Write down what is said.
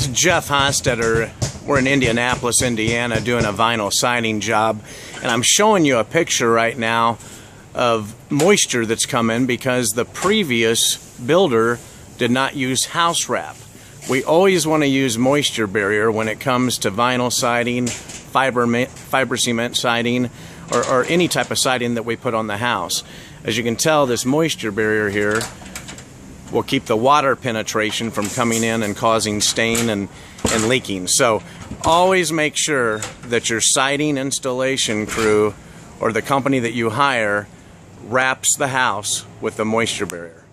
is Jeff Hostetter. We're in Indianapolis, Indiana, doing a vinyl siding job, and I'm showing you a picture right now of moisture that's come in because the previous builder did not use house wrap. We always want to use moisture barrier when it comes to vinyl siding, fiber cement siding, or any type of siding that we put on the house. As you can tell, this moisture barrier here will keep the water penetration from coming in and causing stain and leaking. So always make sure that your siding installation crew or the company that you hire wraps the house with the moisture barrier.